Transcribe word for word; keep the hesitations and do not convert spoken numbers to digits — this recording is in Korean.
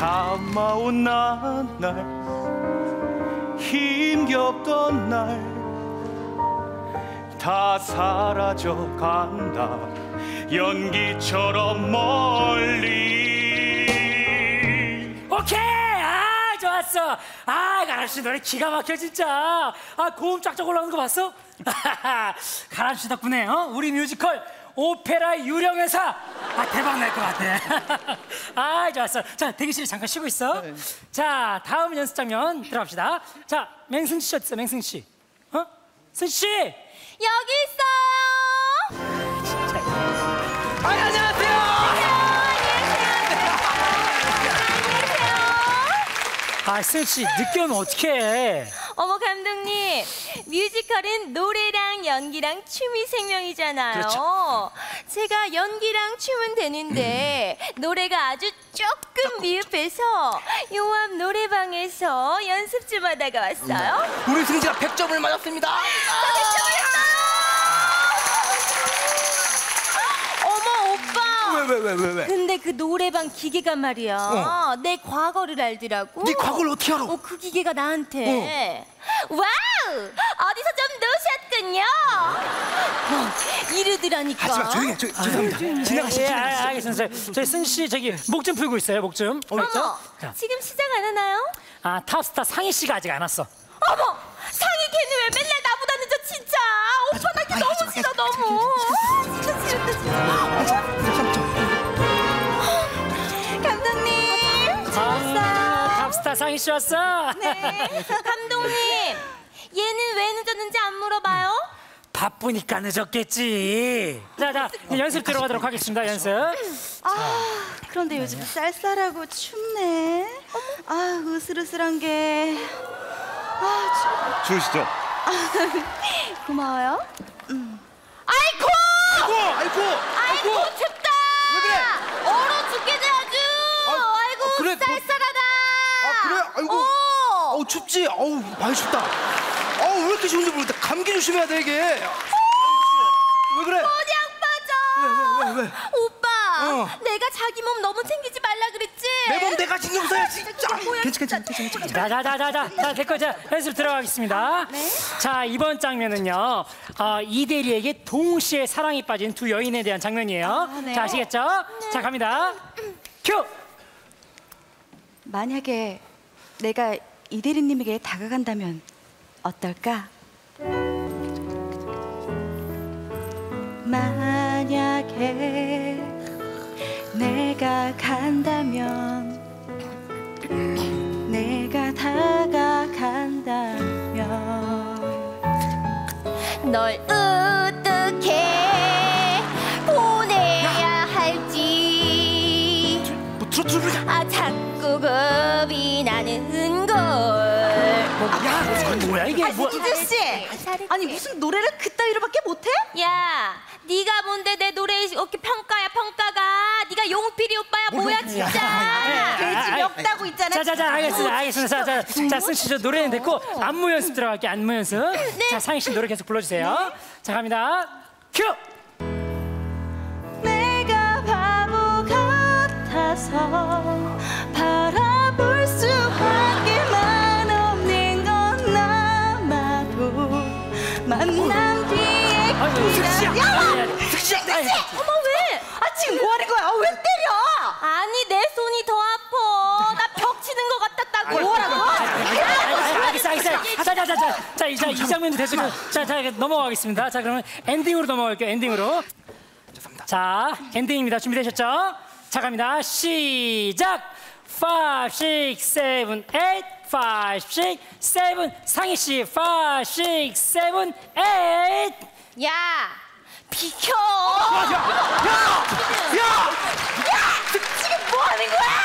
참아온 나날 힘겹던 날 다 사라져 간다 연기처럼 멀리. 오케이! 아 좋았어. 아 가람씨 노래 기가 막혀 진짜. 아 고음 쫙쫙 올라오는 거 봤어? 가람씨 덕분에 어? 우리 뮤지컬 오페라 유령회사 아 대박 날 것 같아. 아 좋았어. 자 대기실에 잠깐 쉬고 있어. 네. 자 다음 연습 장면 들어갑시다. 자 맹승 씨 어디 있어? 맹승 씨. 어? 승 씨. 여기 있어요. 진짜. 아 안녕하세요. 아 승 씨 늦게 오면 어떡해? 어머 감독님, 뮤지컬은 노래랑 연기랑 춤이 생명이잖아요. 그렇죠. 제가 연기랑 춤은 되는데 음. 노래가 아주 조금 미흡해서 요 앞 노래방에서 연습 좀 하다가 왔어요. 음. 우리 승지가 백 점을 맞았습니다. 백 점을 했어요. 어머 오빠. 왜 왜 왜 왜 왜? 근데 그 노래방 기계가 말이야. 어. 내 과거를 알더라고. 네 과거를 어떻게 알아? 어, 그 기계가 나한테. 어. 와우! 어디서 좀 넣으셨군요. 어, 이러더라니까. 하지마 조용히 해. 저, 죄송합니다. 지나가시죠. 예, 아, 알겠습니다. 저희 승 씨 저기 목 좀 풀고 있어요. 목 좀. 어머, 자. 지금 시작 안 하나요? 아 탑스타 상희 씨가 아직 안 왔어. 어머, 상희 걔는 왜 맨날 나보다 늦어 진짜. 오빠 나 걔 너무 싫어 너무. 진짜 싫다 진짜. 감독님, 아, 탑스타 상희 씨 왔어. 네. 감독님, 얘는 왜 늦었는지 안 물어봐요? 바쁘니까 늦었겠지. 자자 연습 들어가도록 하겠습니다. 연습. 아 그런데 요즘 쌀쌀하고 춥네. 아 으슬으슬한 게. 아 주시죠. 고마워요. 음. 아이고! 아이고 아이고 아이고, 아이고 춥다. 왜 그래? 얼어 죽겠네 아주. 아, 아이고 아, 그래, 쌀쌀하다. 아 그래? 아이고. 어. 어우 춥지. 어우 많이 춥다. 어우 왜 이렇게 좋은지 모르겠다. 감기 조심해야 돼 이게. 왜 그래? 어디 아파져. 왜 왜 왜 왜? 오빠, 어. 내가 자기 몸 너무 챙기지 말라 그랬지? 내 몸 내가 신경 써야 진짜. 뭐야, 괜찮 괜찮 괜찮. 자자자자자 자 됐고 자 연습 들어가겠습니다. 네? 자 이번 장면은요 어, 이대리에게 동시에 사랑에 빠진 두 여인에 대한 장면이에요. 아, 네. 자 아시겠죠? 네. 자 갑니다. 큐. 만약에 내가 이대리님에게 다가간다면 어떨까? 만약에 내가 간다면 내가 다가간다면 널 어떻게 보내야 할지 뭐 트로트 부르자. 아 자꾸 겁이 나는 걸. 야 이거 뭐야 이게 뭐? 이들씨 아니 무슨 노래를 그따위로밖에 못해? 야, 네가 뭔데 내 노래 이렇게 평가야 평가가. 네가 용필이 오빠야 뭐야 진짜. 돼지 멱다고 있잖아. 자자자 알겠습니다 알겠습니다. 자자 승 씨 저 노래는 됐고 안무 연습 들어갈게요. 안무 연습. 네. 자 상희 씨 노래 계속 불러주세요. 네. 자 갑니다. 큐. 내가 바보 같아서 바라볼 수밖에만 없는 건 아마도 만난 뒤에 기다려. 득시야 득시. 어머 왜? 아 지금 뭐 하는 거야? 왜 때려? 아니 내 손이 더 아파. 나 벽 치는 것 같았다고. 뭐라고? 알겠어 알겠어. 자자자자 자 이제 이 장면도 됐고 자자 넘어가겠습니다. 자 그러면 엔딩으로 넘어갈게요. 엔딩으로. 자 엔딩입니다. 준비되셨죠? 자 갑니다. 시작. five, six, seven, eight, five, six, seven. 상희 씨 five, six, seven, eight. 야, 비켜. 야! 야! 야, 지금 뭐 하는 거야?